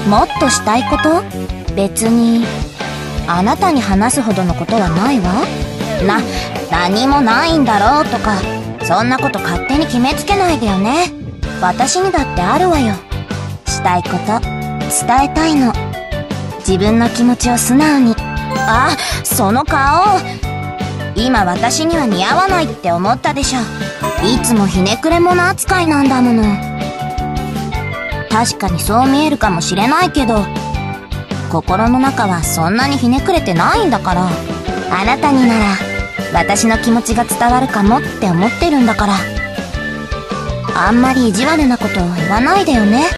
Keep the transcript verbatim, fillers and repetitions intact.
もっとしたいこと？別にあなたに話すほどのことはないわ。な、何もないんだろうとか、そんなこと勝手に決めつけないでよね。私にだってあるわよ。したいこと、伝えたいの。自分の気持ちを素直に。あ、その顔。今私には似合わないって思ったでしょ。いつもひねくれ者扱いなんだもの。確かにそう見えるかもしれないけど、心の中はそんなにひねくれてないんだから。あなたになら私の気持ちが伝わるかもって思ってるんだから。あんまり意地悪なことを言わないでよね。